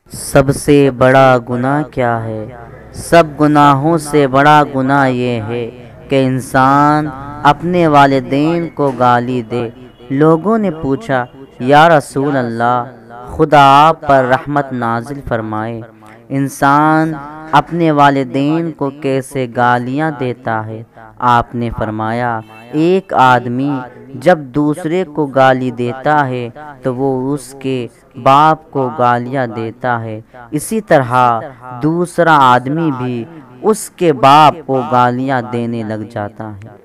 सबसे बड़ा गुनाह क्या है? सब गुनाहों से बड़ा गुनाह ये है कि इंसान अपने वालिदैन को गाली दे। लोगों ने पूछा, या रसूल अल्लाह, खुदा आप पर रहमत नाजिल फरमाए, इंसान अपने वालिदैन को कैसे गालियां देता है? आपने फरमाया, एक आदमी जब दूसरे को गाली देता है तो वो उसके बाप को गालियां देता है, इसी तरह दूसरा आदमी भी उसके बाप को गालियां देने लग जाता है।